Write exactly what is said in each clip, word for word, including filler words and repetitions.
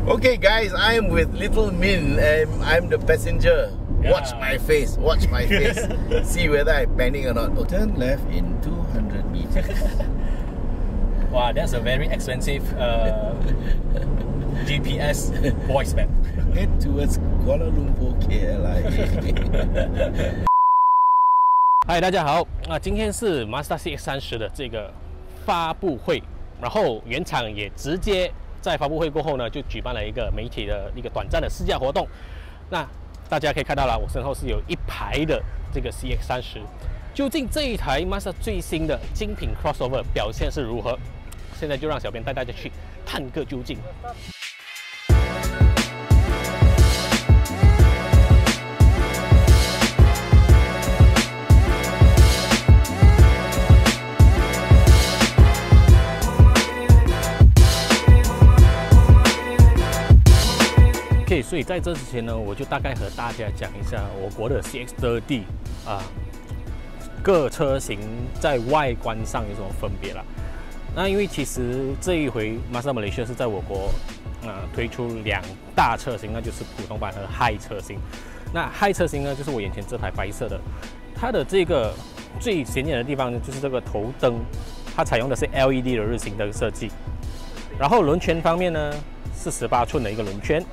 Okay, guys, I'm with Little Min and I'm the passenger. Yeah. Watch my face, watch my face. See whether I panic or not. Oh, turn left in two hundred meters. Wow, that's a very expensive uh, G P S voice map. Head towards Kuala Lumpur K L I A. 嗨，大家好，啊，今天是 Mazda C X 三十的这个发布会，然后原厂也直接在发布会过后呢，就举办了一个媒体的一个短暂的试驾活动。那大家可以看到了，我身后是有一排的这个 C X 三十，究竟这一台 Mazda 最新的精品 crossover 表现是如何？现在就让小编带大家去探个究竟。OK， 所以在这之前呢，我就大概和大家讲一下我国的 C X 三十 啊，各车型在外观上有什么分别啦。那因为其实这一回 Mazda Malaysia 是在我国啊、呃、推出两大车型，那就是普通版和 High 车型。那 High 车型呢，就是我眼前这台白色的，它的这个最显眼的地方呢，就是这个头灯，它采用的是 L E D 的日行灯设计。然后轮圈方面呢，是十八寸的一个轮圈。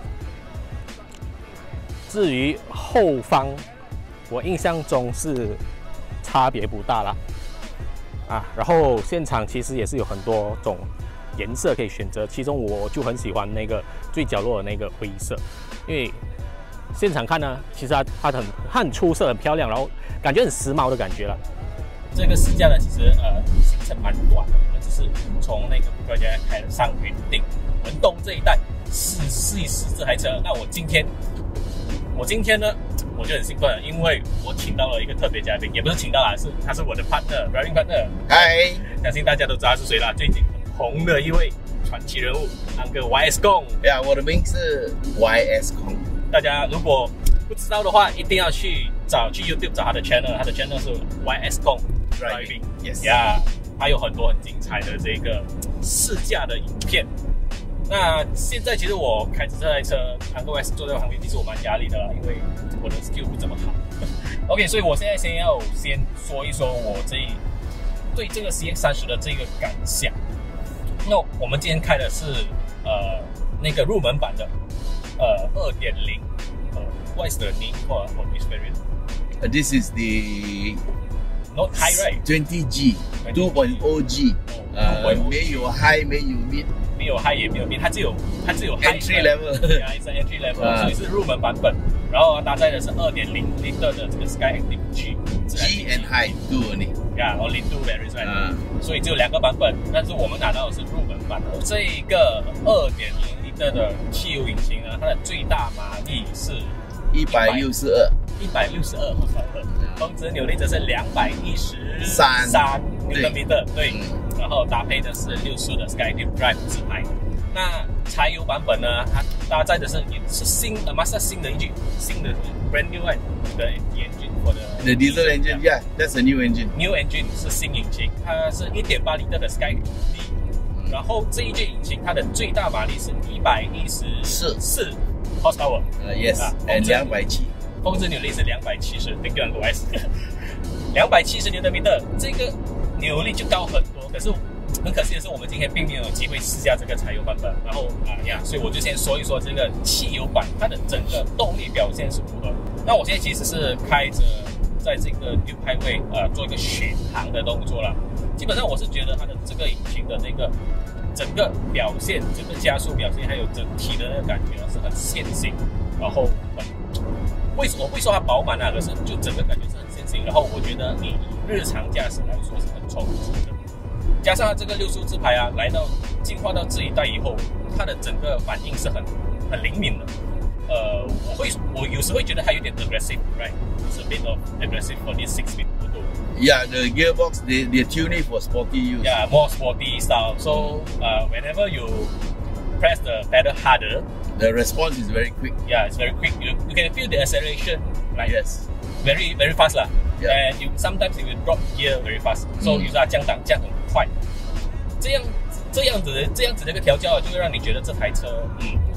至于后方，我印象中是差别不大啦。啊，然后现场其实也是有很多种颜色可以选择，其中我就很喜欢那个最角落的那个灰色，因为现场看呢，其实它它很它很出色、很漂亮，然后感觉很时髦的感觉了。这个试驾呢，其实呃行程蛮短的，我们只是从那个 project 开上云顶、文东这一带试试一试这台车。那我今天。我今天呢，我就很兴奋，因为我请到了一个特别嘉宾，也不是请到啦，是他是我的 partner，driving partner。 嗨， 相信大家都知道他是谁啦，最近很红的一位传奇人物，那个 Y S Kong。 呀，我的名是 Y S Kong。 大家如果不知道的话，一定要去找去 YouTube 找他的 channel， 他的 channel 是 Y S Kong Driving。Yes。呀，他有很多很精彩的这个试驾的影片。那现在其实我开着这台车 ，Uncle West 坐在旁边，其实我蛮压力的啦，因为我的 skill 不怎么好。OK， 所以我现在先要先说一说我这一对这个 C X 三十的这个感想。那我们今天开的是呃那个入门版的呃 二点零， 呃 What is the name for for this variant? Uh, this is the not high, right? twenty G, two point oh G. 呃，没有 high， 没有 mid。 没有 high 也没有 mid， 它只有它只有 high entry level， 对啊，是 entry level，、uh, 所以是入门版本。然后搭载的是 二点零 liter 的这个 Skyactiv G G and high two only， yeah only two variants right，、uh, 所以只有两个版本，但是我们拿到的是入门版的。这个 二点零 liter 的汽油引擎呢，它的最大马力是一百六十二， 一百六十二毫克，峰值扭力则是两百一十三牛顿米特，对。嗯，然后搭配的是六速的 Skyactiv Drive 自排。那柴油版本呢，它搭载的是也是新的 Mazda 新的 engine， 新的 brand new one 的 engine 或者 the diesel engine， yeah， that's a new engine。 new engine 是新引擎，它是 一点八 liter 的 Skyactiv D，、嗯、然后这一件引擎它的最大马力是一百一十四 horsepower， 呃、uh, yes， and 两百七， 峰值扭力是两百七十 ，thank you Uncle West， 两百七十牛顿米特，这个扭力就高很多，可是很可惜的是，我们今天并没有机会试驾这个柴油版本。然后啊呀，所以我就先说一说这个汽油版它的整个动力表现是如何。那我现在其实是开着在这个 New Highway 呃做一个巡航的动作了。基本上我是觉得它的这个引擎的那个整个表现，整个加速表现，还有整体的那个感觉是很线性，然后很为什么会说它饱满啊？可是就整个感觉是很线性。然后我觉得你日常驾驶来说是很充足的。加上它这个六速自排啊，来到进化到这一代以后，它的整个反应是很很灵敏的。呃，我会我有时会觉得它有点 aggressive， right？ It's a bit of aggressive for this six-speed motor. Yeah, the gearbox, they they tune it for sporty use. Yeah, more sporty style. So, uh, whenever you press the pedal harder, the response is very quick. Yeah, it's very quick. You, you can feel the acceleration, like yes, very very fast lah. Yeah. And you sometimes you will drop gear very fast. So 有时候它降档降很快，这样这样子这样子的一个调教就会让你觉得这台车嗯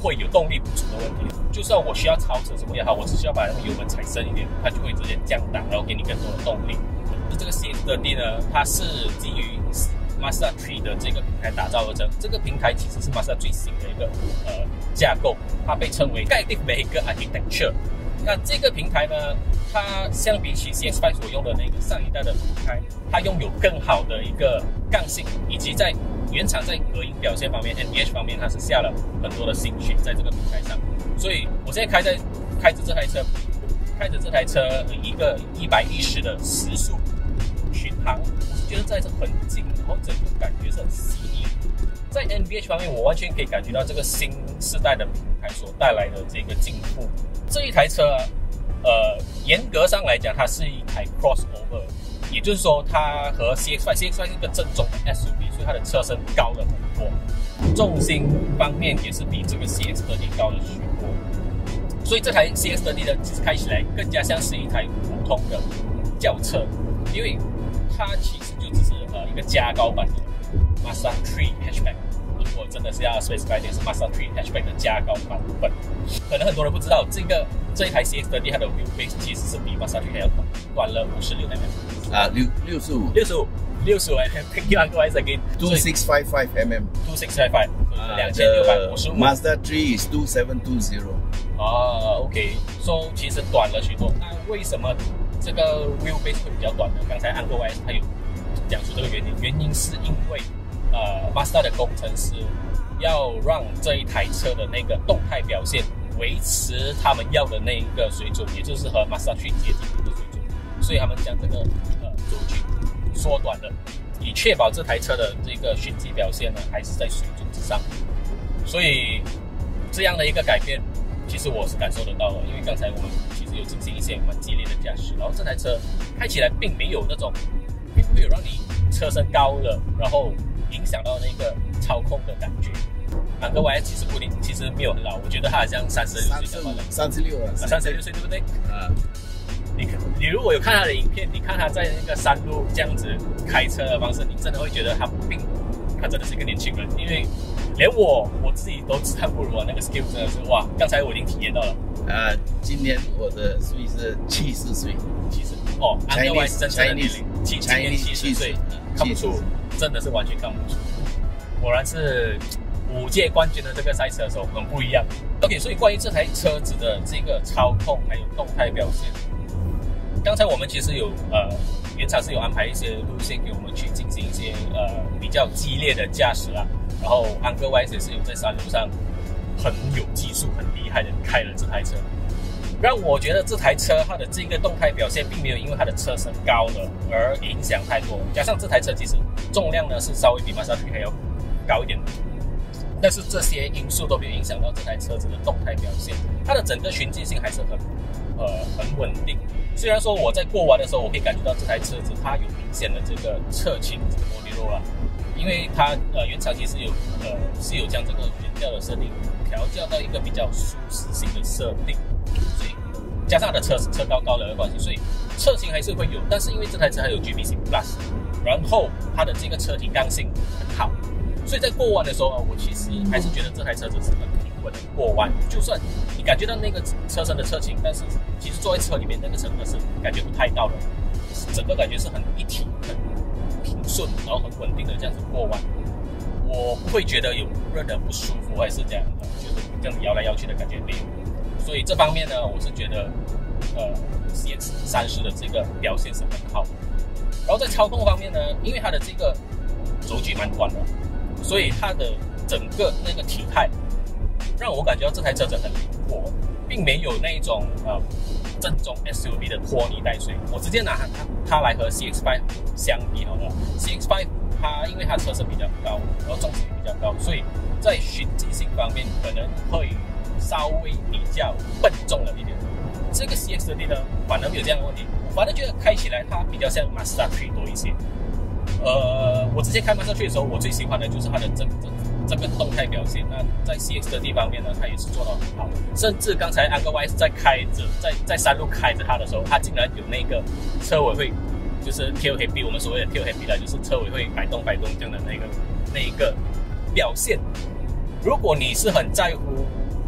会有动力不足的问题。就算我需要超车什么也好，我只需要把那个油门踩深一点，它就会直接降档，然后给你更多的动力。这个 C X thirty 呢，它是基于 Mazda three 的这个平台打造而成。这个平台其实是 Mazda 最新的一个呃架构，它被称为 Guided Vehicle Architecture。那这个平台呢，它相比起 C X five 所用的那个上一代的平台，它拥有更好的一个刚性，以及在原厂在隔音表现方面 N V H 方面，它是下了很多的心血在这个平台上。所以我现在开在开着这台车，开着这台车一个一百一十的时速巡航，我是觉得在这很近，然后整个感觉是很细腻。在 N V H 方面，我完全可以感觉到这个新世代的平台所带来的这个进步。这一台车，呃，严格上来讲，它是一台 crossover， 也就是说，它和 C X five，C X five 是一个正宗的 S U V， 所以它的车身高了很多，重心方面也是比这个 C X thirty 高了许多。所以这台 C X thirty 呢，其实开起来更加像是一台普通的轿车，因为它其实就只是呃一个加高版的 Mazda three hatchback。如果真的是要 specify 点是 Mazda three hatchback 的加高版本，可能很多人不知道，这个这一台 C X thirty 它的 wheelbase 其实是比 Mazda three 还要短，短了五十六 mm 啊，六六十五， 六十五，六十五 mm。Thank you, Uncle Wise again. two six five five mm. two six five five， 两千六百五十五。 Mazda three is two seven two zero。 哦 ，OK，so 其实短了许多。那为什么这个 wheelbase 会比较短呢？刚才 Uncle Wise 他有讲出这个原因，原因是因为呃 Mazda 的工程师要让这一台车的那个动态表现维持他们要的那一个水准，也就是和 Mazda three 接近的一个水准，所以他们将这个呃轴距缩短了，以确保这台车的这个循迹表现呢还是在水准之上。所以这样的一个改变，其实我是感受得到的，因为刚才我们其实有进行一些蛮激烈的驾驶，然后这台车开起来并没有那种，并不会有让你车身高了，然后影响到那个操控的感觉。Uncle Wise 其实不定，其实没有很老，我觉得他好像三十六岁了， 三十六了， 三十六岁对不对？ 啊， 你你如果有看他的影片，你看他在那个山路这样子开车的方式，你真的会觉得他并他真的是一个年轻人，因为连我我自己都自叹不如啊，那个 skill 真的是哇！刚才我已经体验到了。 啊，今年我的岁是七十岁， 七十哦，Uncle Wise 真正的年龄，七今年七十岁，看不出，真的是完全看不出，果然是五届冠军的这个赛车手很不一样。OK， 所以关于这台车子的这个操控还有动态表现，刚才我们其实有呃原厂是有安排一些路线给我们去进行一些呃比较激烈的驾驶啦，然后 Uncle Wise 也是有在山路上很有技术、很厉害的开了这台车，让我觉得这台车它的这个动态表现并没有因为它的车身高了而影响太多，加上这台车其实重量呢是稍微比 Mazda three还要高一点，但是这些因素都没有影响到这台车子的动态表现，它的整个循迹性还是很呃很稳定。虽然说我在过弯的时候，我可以感觉到这台车子它有明显的这个侧倾这个摩尼罗啦，因为它呃原厂其实有呃是有将这个悬吊的设定调教到一个比较舒适性的设定，所以加上它的车车高高了的关系，所以侧倾还是会有，但是因为这台车还有 G B C Plus， 然后它的这个车体刚性很好，所以在过弯的时候，我其实还是觉得这台车子是很平稳的过弯。就算你感觉到那个车身的侧倾，但是其实坐在车里面那个乘客是感觉不太到的，整个感觉是很一体、很平顺，然后很稳定的这样子过弯。我不会觉得有任何不舒服还是这样的，就是这样摇来摇去的感觉没有。所以这方面呢，我是觉得呃 C X thirty的这个表现是很好的。然后在操控方面呢，因为它的这个轴距蛮短的，所以它的整个那个体态让我感觉到这台车子很灵活，并没有那一种呃正宗 S U V 的拖泥带水。我直接拿它它来和 C X five 相比好了。C X five 它因为它车身比较高，然后重心比较高，所以在循迹性方面可能会稍微比较笨重了一点。这个 C X thirty 呢，反而没有这样的问题，我反而觉得开起来它比较像 Mazda three 多一些。呃，我之前开 Mazda three 的时候，我最喜欢的就是它的这这这个动态表现。那在 C X thirty 方面呢，它也是做到很好。甚至刚才 Uncle Wise 在开着，在在山路开着它的时候，它竟然有那个车尾会，就是 tail happy， 我们所谓的 tail happy 啦，就是车尾会摆动摆动这样的那个那一个表现。如果你是很在乎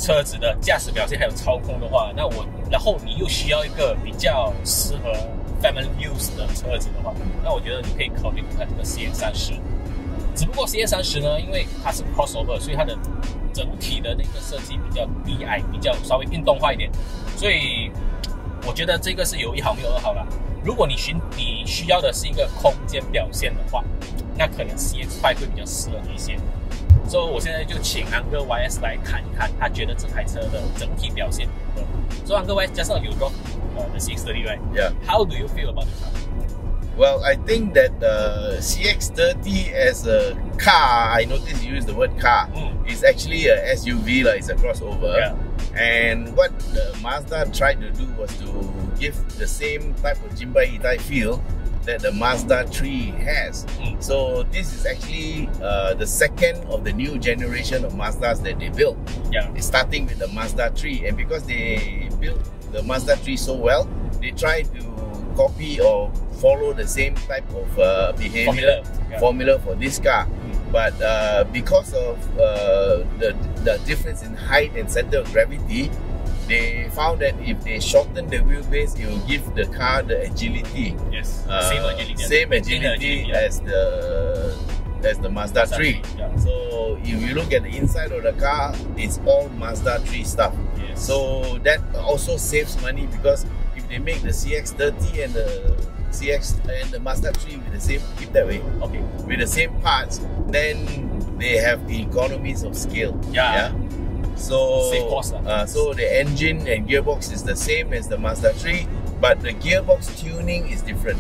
车子的驾驶表现还有操控的话，那我然后你又需要一个比较适合 family use 的车子的话，那我觉得你可以考虑看这个 C X 三十。只不过 C X 三十呢，因为它是 crossover， 所以它的整体的那个设计比较低矮，比较稍微运动化一点，所以我觉得这个是有一好没有二好啦。如果你寻你需要的是一个空间表现的话，那可能 C X 五 会比较适合你一些。所以我现在就请 Uncle Y S 来看一看，他觉得这台车的整体表现如何。所以 Uncle Y S 加上有 drop 呃 the C X thirty, right? Yeah. How do you feel about the car? Well, I think that uh, C X thirty as a car, I noticed you use the word car, mm. is actually a S U V, like it's a crossover. Yeah. And what the Mazda tried to do was to give the same type of Jinbai Itai feel that the Mazda three has. Mm. So this is actually uh, the second of the new generation of Mazdas that they built. Yeah. It's starting with the Mazda three, and because they built the Mazda three so well, they tried to copy or follow the same type of uh, behavior formula, yeah. formula for this car. Mm. But uh, because of uh, the, the difference in height and center of gravity, they found that if they shorten the wheelbase, it will give the car the agility. Yes, uh, same agility. Same agility, agility yeah. as the as the Mazda, Mazda three. Yeah. So if you look at the inside of the car, it's all Mazda three stuff. Yes. So that also saves money, because if they make the C X thirty and the C X and the Mazda three with the same, keep that way, okay, with the same parts, then they have economies of scale. Yeah. yeah? So, save cost, uh, so the engine and gearbox is the same as the Mazda three, but the gearbox tuning is different.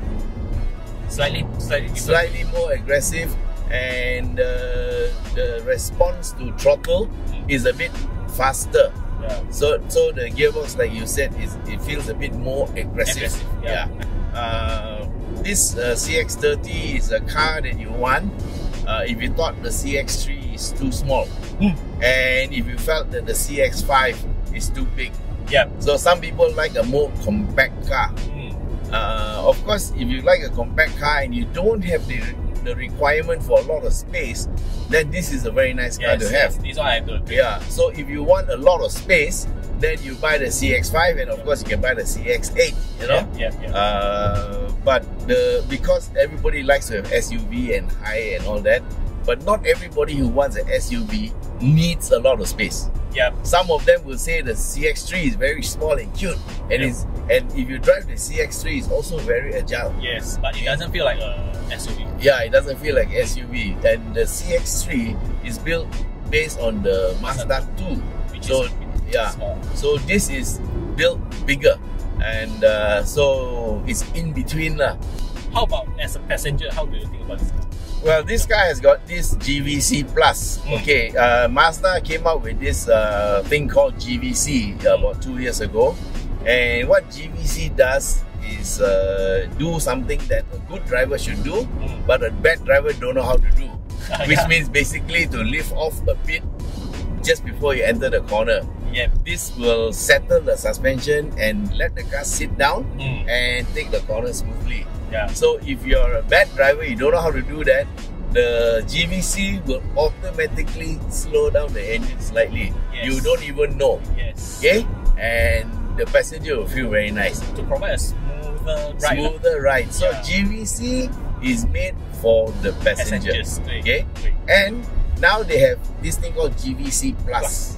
Slightly, slightly, different. slightly more aggressive, and uh, the response to throttle mm. is a bit faster. Yeah. So, so the gearbox, like you said, is it feels a bit more aggressive. aggressive yeah. yeah. Uh, this uh, C X thirty is a car that you want. Uh, if you thought the C X three is too small, mm. and if you felt that the C X five is too big. Yeah. So some people like a more compact car. Mm. Uh, of course, if you like a compact car and you don't have the the requirement for a lot of space, then this is a very nice car yes, to yes. have. This one I have to agree. Yeah. So if you want a lot of space, then you buy the C X five, and of course you can buy the C X eight. You know. Yeah. yeah, yeah. Uh, but the because everybody likes to have S U V and high and all that, but not everybody who wants an S U V needs a lot of space. Yeah. Some of them will say the C X three is very small and cute, and yeah. is and if you drive the C X three, it's also very agile. Yes, but it doesn't feel like a S U V. Yeah, it doesn't feel like S U V. And the C X three is built based on the Mazda two, which so is yeah, small. So this is built bigger, and uh, so it's in between lah. How about as a passenger? How do you think about this car? Well, this guy has got this G V C Plus. Mm. Okay, uh, Mazda came out with this uh, thing called G V C uh, about two years ago. And what G V C does is uh, do something that a good driver should do, mm. but a bad driver don't know how to do. Which yeah. means basically to lift off a bit just before you enter the corner. Yep. This will settle the suspension and let the car sit down mm. and take the corner smoothly. Yeah. So if you're a bad driver, you don't know how to do that, the G V C will automatically slow down the engine slightly. Yes. You don't even know. Yes. Okay? And the passenger will feel very nice. To provide a smoother ride. Smoother ride. So yeah. G V C is made for the passenger. Passengers. Okay? And now they have this thing called G V C Plus.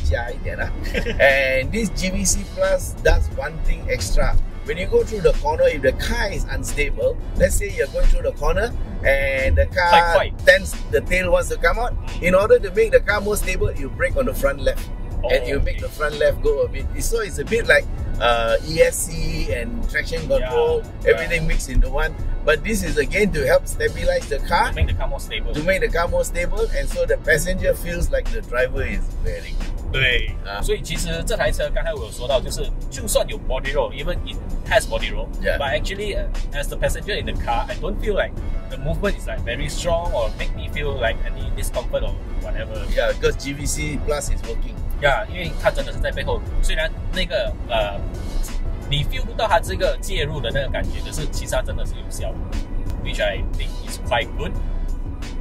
And this G V C Plus does one thing extra. When you go through the corner, if the car is unstable, let's say you're going through the corner and the car Quite, quite. tends, the tail wants to come out. In order to make the car more stable, you brake on the front left. Oh, and you okay. make the front left go a bit. So it's a bit like uh, E S C and traction control, yeah, everything yeah. mixed into one. But this is again to help stabilize the car. To make the car more stable. To make the car more stable, and so the passenger feels like the driver is very good. 对， 啊所以其实这台车刚才我有说到，就是就算有 body roll, even it has body roll, Yeah. but actually uh, as the passenger in the car, I don't feel like the movement is like very strong or make me feel like any discomfort or whatever. Yeah, because G V C Plus is working. Yeah, 因为它真的是在背后，虽然那个呃，你 feel 不到它这个介入的那个感觉，可是其实它真的是有效的 ，which I think is quite good.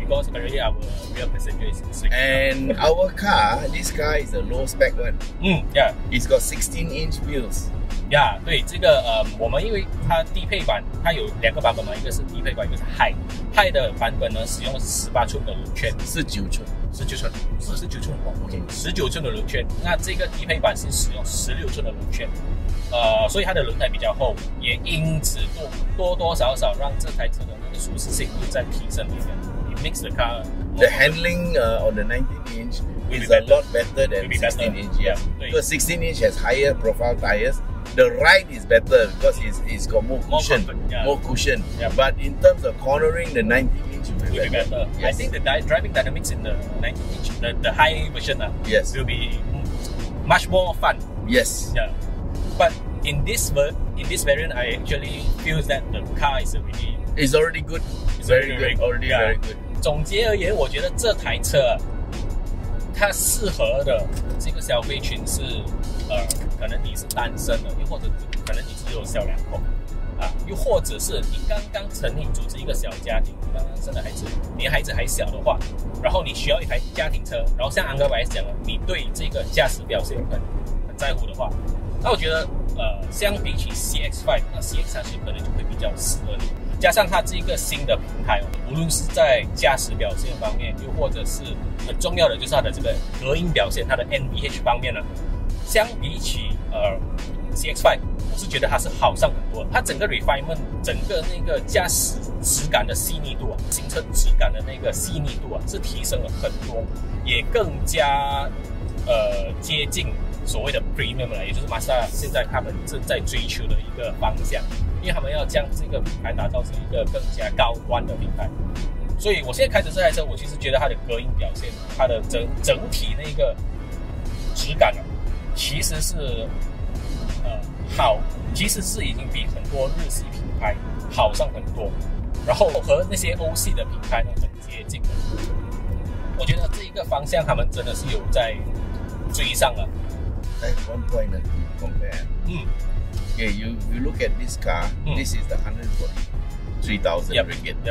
because currently our real passenger is sleeping. And our car, this car is a low spec one. 嗯 ，Yeah， It's got sixteen inch wheels. 呀， yeah, 对这个呃，我们因为它低配版，它有两个版本嘛，一个是低配版，一个是 High。High 的版本呢，使用十八寸的轮圈， 十九寸， 十九寸，是十九寸哦 ，OK， 十九寸的轮圈。那这个低配版是使用十六寸的轮圈，呃，所以它的轮胎比较厚，也因此多多多少少让这台车的那个舒适性又在提升一点。It makes the car the handling uh, on the nineteen inch is a lot better than sixteen inch. Yeah, because sixteen inch has higher profile tires. The ride is better because it's, it's got more cushion, more, comfort, yeah. more cushion. Yeah. But in terms of cornering, the nineteen inch will be, will better. be better. Yes. I think the di driving dynamics in the nineteen inch, the, the high version, uh, yes. will be much more fun. Yes. Yeah. But in this ver in this variant, I actually feel that the car is already it's already good. It's very already good. Already yeah. very good. 总结而言，我觉得这台车它适合的这个消费群是，呃，可能你是单身的，又或者可能你只有小两口，啊，又或者是你刚刚成立组织一个小家庭，刚刚生的孩子，你的孩子还小的话，然后你需要一台家庭车，然后像安哥白讲了，你对这个驾驶表现很很在乎的话，那我觉得，呃，相比起 C X 五， 那 C X 三十可能就会比较适合你。加上它这个新的平台哦，无论是在驾驶表现方面，又或者是很重要的就是它的这个隔音表现，它的 N V H 方面呢，相比起呃 C X 五， 我是觉得它是好上很多。它整个 refinement， 整个那个驾驶质感的细腻度啊，行车质感的那个细腻度啊，是提升了很多，也更加呃接近所谓的 premium 了，也就是 Mazda 现在他们正在追求的一个方向。因为他们要将这个品牌打造成一个更加高端的品牌，所以我现在开着这台车，我其实觉得它的隔音表现，它的整整体那个质感啊，其实是呃好，其实是已经比很多日系品牌好上很多，然后和那些欧系的品牌呢很接近的。我觉得这一个方向他们真的是有在追上了。 At one point that we compare. 嗯。 Okay, you you look at this car. Mm. This is the one hundred forty-three thousand yep. ringgit. Yep.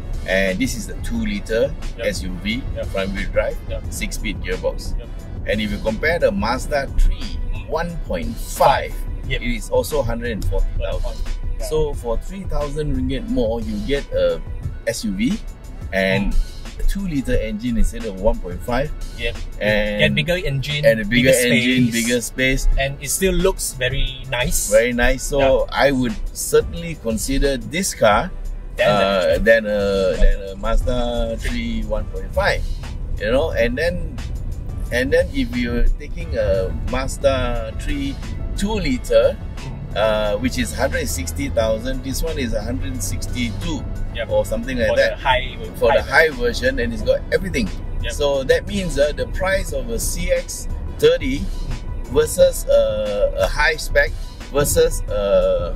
And this is the two liter yep. S U V, yep. front wheel drive, yep. six speed gearbox. Yep. And if you compare the Mazda three mm. one point five, yep. it is also one hundred forty thousand. Yeah. So for three thousand ringgit more, you get a S U V and mm. two liter engine instead of one point five. Yep. And get bigger engine. And a bigger, bigger engine, space, bigger space. And it still looks very nice. Very nice. So yeah. I would certainly consider this car than, uh, than, a, than a Mazda three one point five. You know, and then and then if you're taking a Mazda three two liter, uh, which is one hundred sixty thousand, this one is one hundred sixty-two. Yep. Or something like for that. The high, for high the high version, and it's got everything. Yep. So that means uh, the price of a C X thirty versus uh, a high spec versus uh,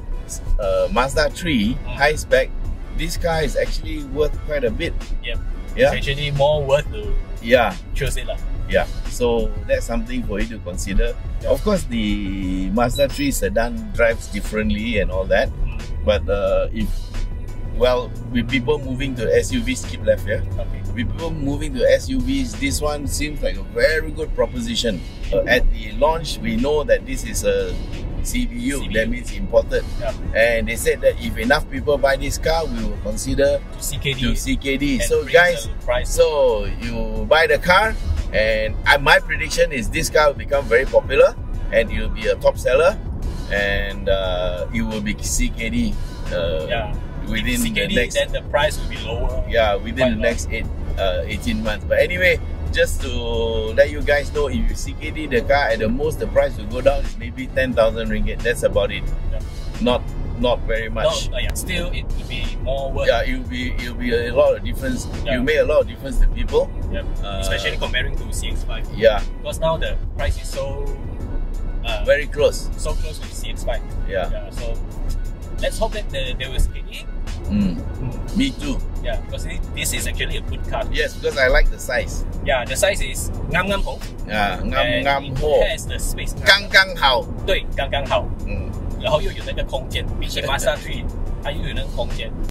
uh, Mazda three mm. high spec, this car is actually worth quite a bit. Yep. Yeah. It's actually more worth to yeah. choose it. Yeah. So that's something for you to consider. Yep. Of course, the Mazda three sedan drives differently and all that. Mm. But uh, if Well, with people moving to S U Vs, keep left here. Yeah? Okay. With people moving to S U Vs, this one seems like a very good proposition. Uh, at the launch, we know that this is a C B U, C B U. That means imported. Yeah. And they said that if enough people buy this car, we will consider to C K D. To C K D. So guys, so you buy the car, and I, my prediction is this car will become very popular, and it will be a top seller, and uh, it will be C K D. Uh, yeah. Within C K D, the next, then the price will be lower. Yeah, within the low. next eight, uh, eighteen months. But anyway, just to let you guys know, if you C K D the car, at the most the price will go down is maybe ten thousand ringgit. That's about it. Yeah. Not not very much. No, uh, yeah. Still, it will be more worth. Yeah, it will be it will be a lot of difference. Yeah. You make a lot of difference to people. Yeah. Uh, especially comparing to C X five. Yeah. Because now the price is so uh, very close. So close with C X five. Yeah. Yeah. So let's hope that the, they will C K D. Mm. Mm. Me too. Yeah, because it, this is actually a good car. Yes, because I like the size. Yeah, the size is 啱啱好。 啊，啱啱好。 It has the space. 剛剛好。 對，剛剛好。 嗯。 然後又有那個空間，比起 Mazda three，它又有那個空間。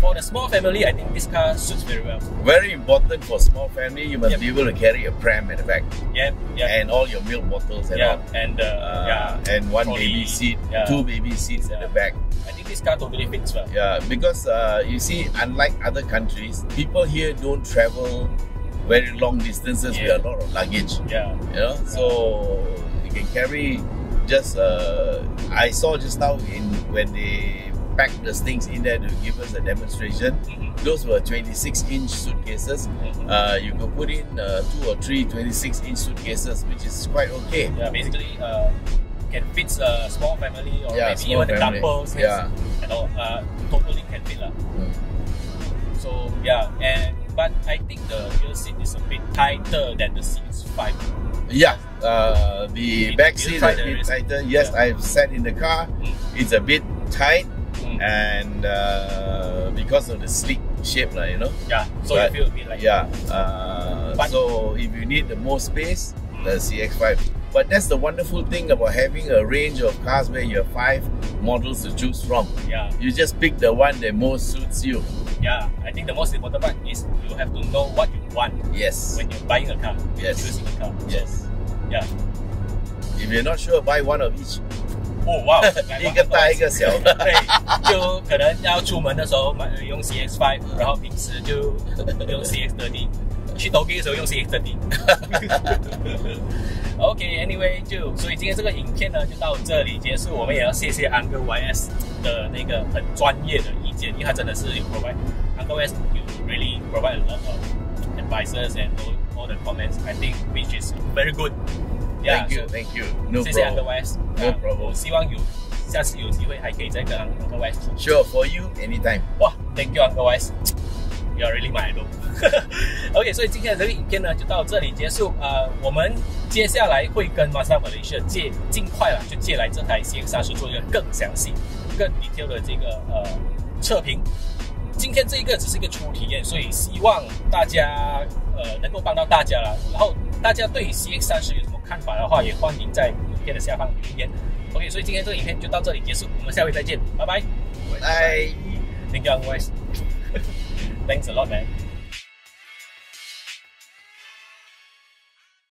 for the small family, I think this car suits very well. Very important for small family. You must Yep. be able to carry a pram at the back Yeah, yeah, and all your milk bottles and yeah, all. and uh, Uh, yeah, and one trolley, baby seat, yeah. two baby seats at Yeah. the back. I think this car totally fits well. Yeah, because uh, you see, unlike other countries, people here don't travel very long distances Yeah. with a lot of luggage. Yeah, You know, so you can carry just. Uh, I saw just now in when they packed the things in there to give us a demonstration. Mhm. Those were twenty-six inch suitcases. Mhm. Uh, you could put in uh, two or three twenty-six inch suitcases, which is quite okay. yeah. Basically, uh, can fit a small family or Yeah, maybe small even the family. couples. Yeah. and all, uh, totally can fit lah. Mm. So yeah, and but I think the rear seat is a bit tighter than the C X five. Yeah, uh, the You- back you seat try is a the bit rear seat? tighter. Yes, Yeah. I've sat in the car. Mm. It's a bit tight, Mm. and uh, because of the sleek shape, lah, you know. Yeah, so But- you feel a bit like Yeah. Uh, But- so if you need the more space, the C X five. But that's the wonderful thing about having a range of cars where you have five models to choose from. yeah, You just pick the one that most suits you. yeah. I think the most important part is you have to know what you want Yes. when you're buying a car, Yes. choosing a car. Yes. Yeah. If you're not sure, buy one of each. 哦，哇， 一个大一个小的。 对，就可能要出门的时候买用 C X five，然后平时就用 C X thirty，去抖音的时候用 C X thirty。OK，anyway，、就所以今天这个影片呢就到这里结束，我们也要谢谢 Uncle Y S 的那个很专业的意见，因为他真的是有 provide Uncle Y S you really provide a lot of advices and all, all the comments I think which is very good. Yeah, Thank you, so- thank you. No 谢谢 Uncle problem. Y S， No 啊 problem. 我希望有下次有机会还可以再跟 Uncle Y S。 Sure, for you, anytime. 哇 ，Thank you Uncle Y S， You are really my idol 。OK， 所以今天的这个影片呢就到这里结束。呃，我们接下来会跟 Mazda Malaysia 借尽快了，就借来这台 C X 三十做一个更详细、更 detail 的这个呃测评。今天这一个只是一个初体验，所以希望大家呃能够帮到大家了。然后大家对 C X 三十有什么看法的话，也欢迎在影片的下方留言。OK， 所以今天这个影片就到这里结束，我们下回再见，拜拜。 Bye. Thank you, Uncle Y S. Thanks a lot, man.